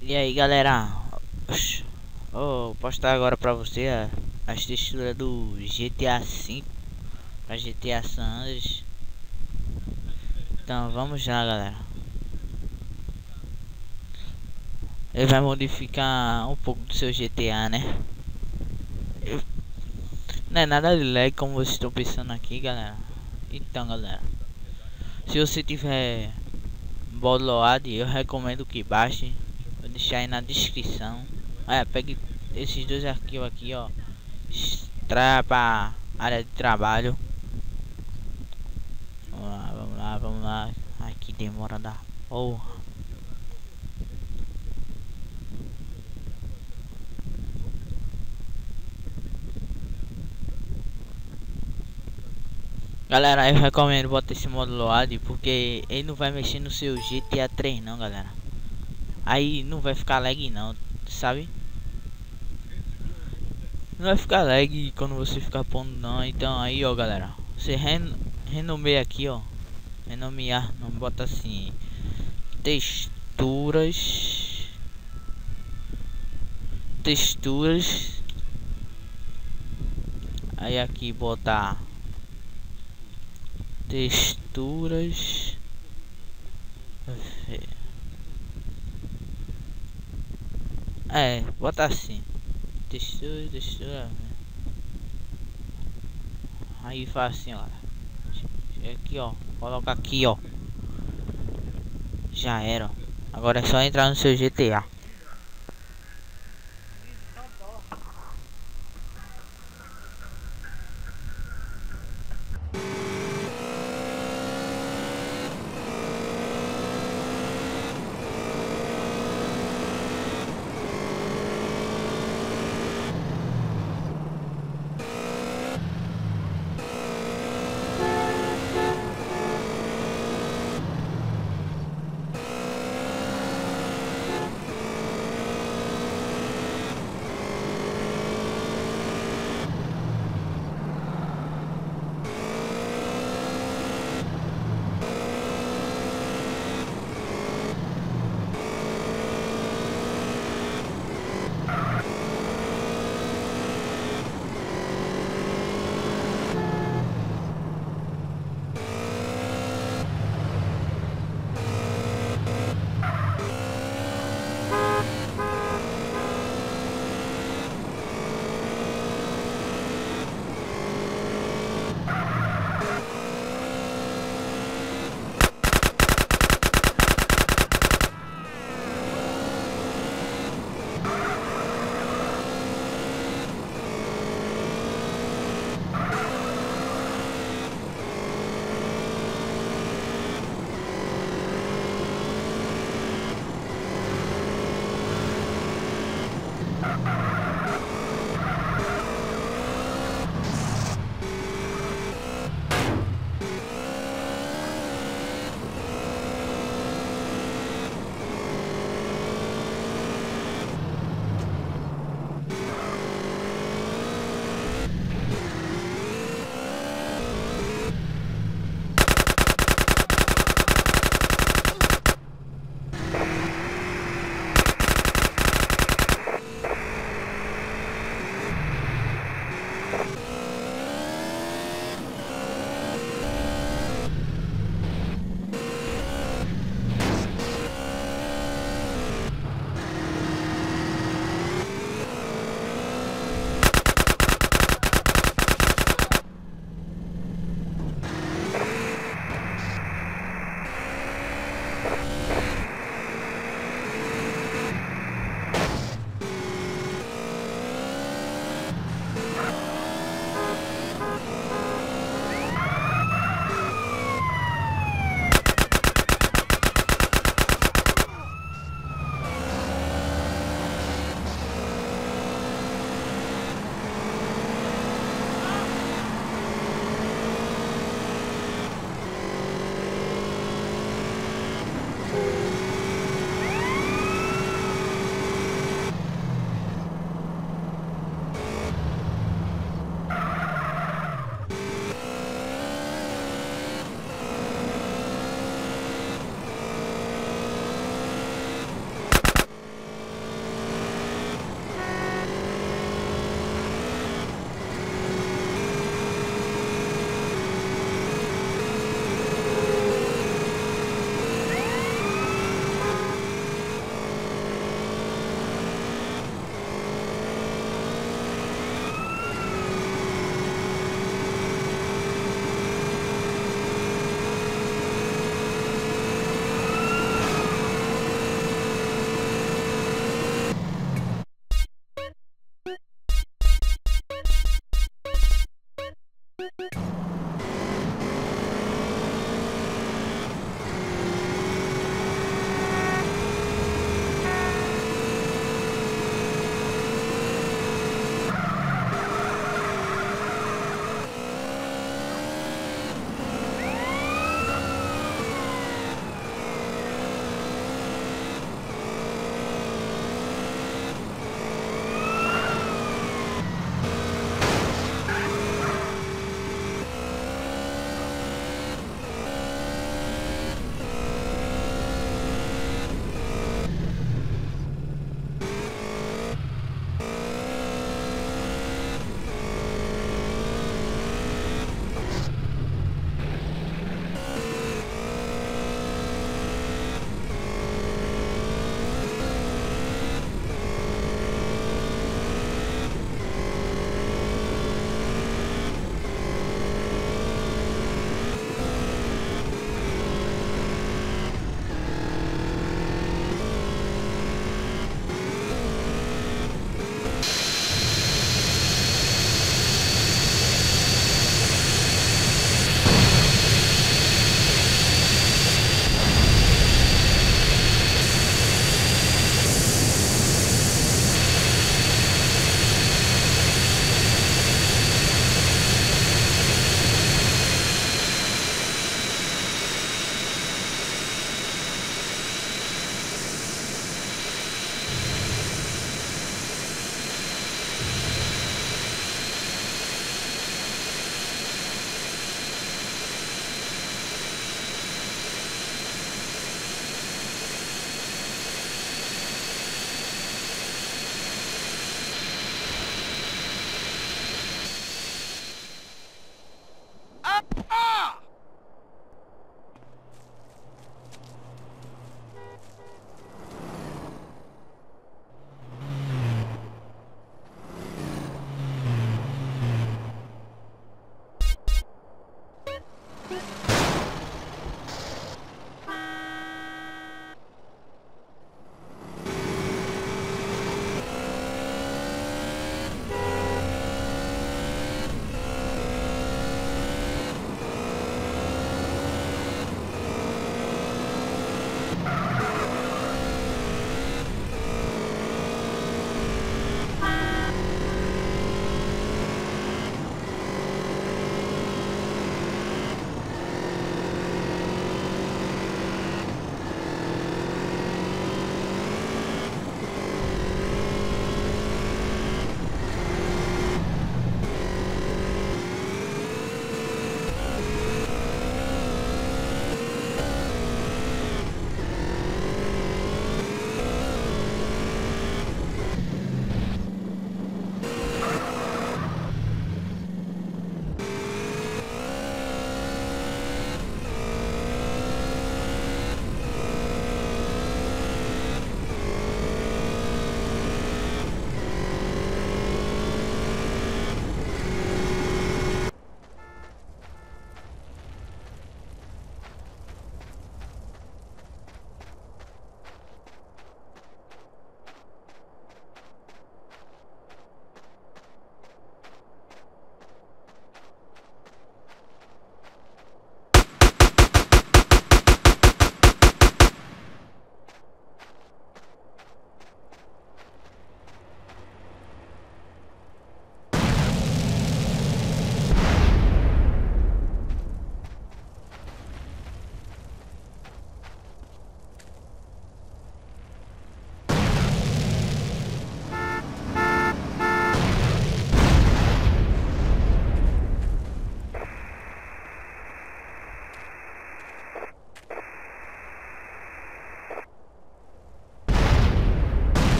E aí galera, vou postar agora pra você as texturas do GTA V para GTA San Andreas. Então vamos lá galera. Ele vai modificar um pouco do seu GTA, né? Não é nada de lag como vocês estão pensando aqui galera. Então galera, se você tiver Bodoad, eu recomendo que baixe. Vou deixar aí na descrição. Pegue esses dois arquivos aqui, ó. Extraia para área de trabalho. Vamos lá. Ai, que demora da porra. Galera, eu recomendo botar esse modo load porque ele não vai mexer no seu GTA 3 não, galera. Aí não vai ficar lag não, sabe? Não vai ficar lag quando você ficar pondo não. Então aí, ó, galera, você renomeia aqui, ó. Renomear, não bota assim, texturas. Aí aqui botar texturas. Bota assim, textura. Aí faz assim, ó. Aqui, ó, coloca aqui, ó. Já era. Agora é só entrar no seu GTA.